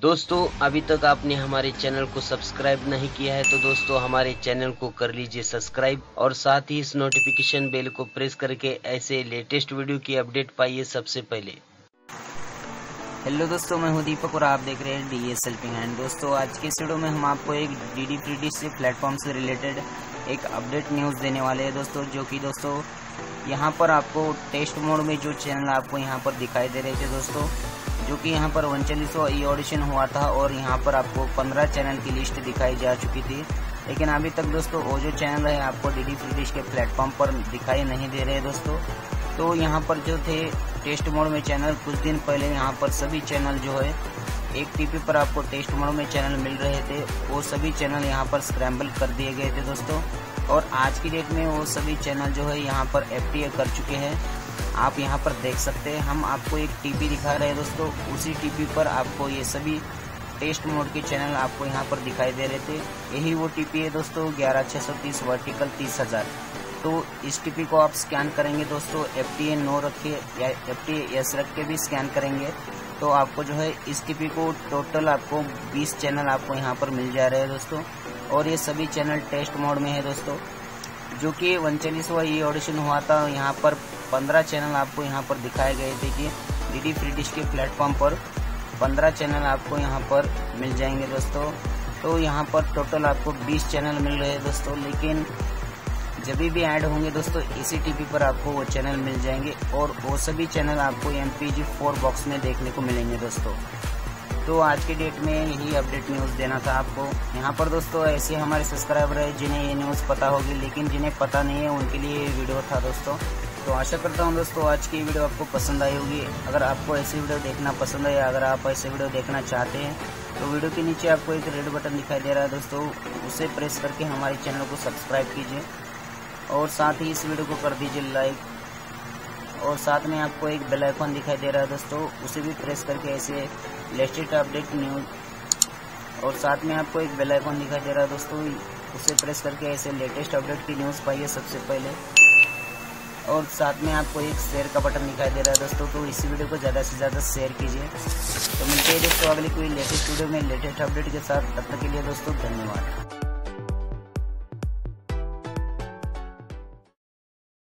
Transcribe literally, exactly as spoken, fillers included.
दोस्तों अभी तक आपने हमारे चैनल को सब्सक्राइब नहीं किया है तो दोस्तों हमारे चैनल को कर लीजिए सब्सक्राइब और साथ ही इस नोटिफिकेशन बेल को प्रेस करके ऐसे लेटेस्ट वीडियो की अपडेट पाइए सबसे पहले। हेलो दोस्तों, मैं हूं दीपक और आप देख रहे हैं डी एस हेल्पिंग हैंड। दोस्तों आज के इस वीडियो में हम आपको एक डी डी फ्री डिश से प्लेटफॉर्म से रिलेटेड एक अपडेट न्यूज़ देने वाले हैं दोस्तों, जो कि दोस्तों यहां पर आपको टेस्ट मोड में जो चैनल आपको यहां पर दिखाई दे रहे थे दोस्तों, जो कि यहां पर उनचालीसवां ई ऑडिशन हुआ था और यहां पर आपको पंद्रह चैनल की लिस्ट दिखाई जा चुकी थी। लेकिन अभी तक दोस्तों वो जो चैनल है आपको डी डी फ्री डिश के प्लेटफॉर्म पर दिखाई नहीं दे रहे दोस्तों। तो यहाँ पर जो थे टेस्ट मोड में चैनल, कुछ दिन पहले यहाँ पर सभी चैनल जो है एक टीपी पर आपको टेस्ट मोड में चैनल मिल रहे थे, वो सभी चैनल यहाँ पर स्क्रैम्बल कर दिए गए थे दोस्तों। और आज की डेट में वो सभी चैनल जो है यहाँ पर एफ टी ए कर चुके हैं। आप यहाँ पर देख सकते हैं, हम आपको एक टीपी दिखा रहे हैं दोस्तों, उसी टीपी पर आपको ये सभी टेस्ट मोड के चैनल आपको यहाँ पर दिखाई दे रहे थे। यही वो टीपी है दोस्तों, ग्यारह छः सौ तीस वर्टिकल तीस हजार। तो इस टीपी को आप स्कैन करेंगे दोस्तों, एफ टी ए नो रखिए या एफ टी ए एस रख के भी स्कैन करेंगे तो आपको जो है इस टीपी को टोटल आपको बीस चैनल आपको यहाँ पर मिल जा रहे हैं दोस्तों। और ये सभी चैनल टेस्ट मोड में है दोस्तों, जो कि उनचालीसवां ई ऑडिशन हुआ था। यहाँ पर पंद्रह चैनल आपको यहाँ पर दिखाए गए थे कि डी डी फ्री डिश के प्लेटफॉर्म पर पंद्रह चैनल आपको यहाँ पर मिल जाएंगे दोस्तों। तो यहाँ पर टोटल आपको बीस चैनल मिल रहे हैं दोस्तों, लेकिन जब भी ऐड होंगे दोस्तों इसी टीपी पर आपको वो चैनल मिल जाएंगे और वो सभी चैनल आपको M P G four box में देखने को मिलेंगे दोस्तों। तो आज की डेट में यही अपडेट न्यूज़ देना था आपको। यहाँ पर दोस्तों ऐसे हमारे सब्सक्राइबर है जिन्हें ये न्यूज़ पता होगी, लेकिन जिन्हें पता नहीं है उनके लिए ये वीडियो था दोस्तों। तो आशा करता हूँ दोस्तों आज की वीडियो आपको पसंद आई होगी। अगर आपको ऐसी वीडियो देखना पसंद है या अगर आप ऐसे वीडियो देखना चाहते हैं तो वीडियो के नीचे आपको एक रेड बटन दिखाई दे रहा है दोस्तों, उसे प्रेस करके हमारे चैनल को सब्सक्राइब कीजिए और साथ ही इस वीडियो को कर दीजिए लाइक। और साथ में आपको एक बेल आइकन दिखाई दे रहा है दोस्तों, उसे भी प्रेस करके ऐसे लेटेस्ट अपडेट न्यूज़ और साथ में आपको एक बेल आइकन दिखाई दे रहा है दोस्तों, उसे प्रेस करके ऐसे लेटेस्ट अपडेट की न्यूज़ पाइए सबसे पहले। और साथ में आपको एक शेयर का बटन दिखाई दे रहा है दोस्तों, तो इसी वीडियो को ज़्यादा से ज़्यादा शेयर कीजिए। तो मिलते हैं दोस्तों अगली कोई लेटेस्ट वीडियो में लेटेस्ट अपडेट के साथ, तब तक के लिए दोस्तों धन्यवाद।